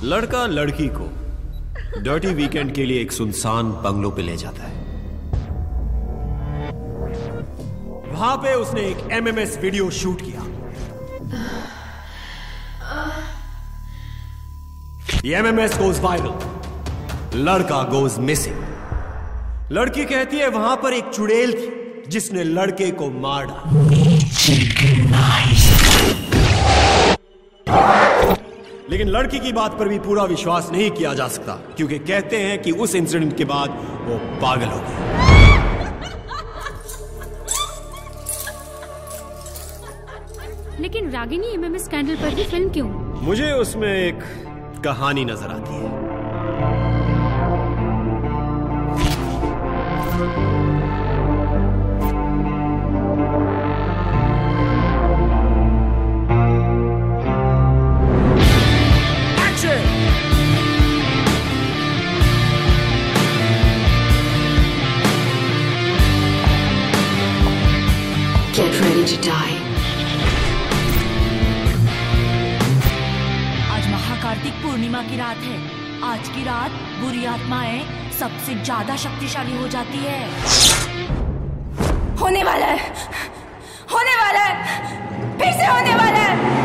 लड़का लड़की को डर्टी वीकेंड के लिए एक सुनसान बंगलो पे ले जाता है। वहां पे उसने एक एमएमएस वीडियो शूट किया। एमएमएस गोज वायरल, लड़का गोज मिसिंग। लड़की कहती है वहां पर एक चुड़ैल थी जिसने लड़के को मार डाला। लेकिन लड़की की बात पर भी पूरा विश्वास नहीं किया जा सकता, क्योंकि कहते हैं कि उस इंसिडेंट के बाद वो पागल हो गई। लेकिन रागिनी एमएमएस स्कैंडल पर भी फिल्म क्यों? मुझे उसमें एक कहानी नजर आती है। Get ready to die. आज महाकार्तिक पूर्णिमा की रात है। आज की रात बुरी आत्माएं सबसे ज्यादा शक्तिशाली हो जाती है। होने वाला है, होने वाला है, फिर से होने वाला है।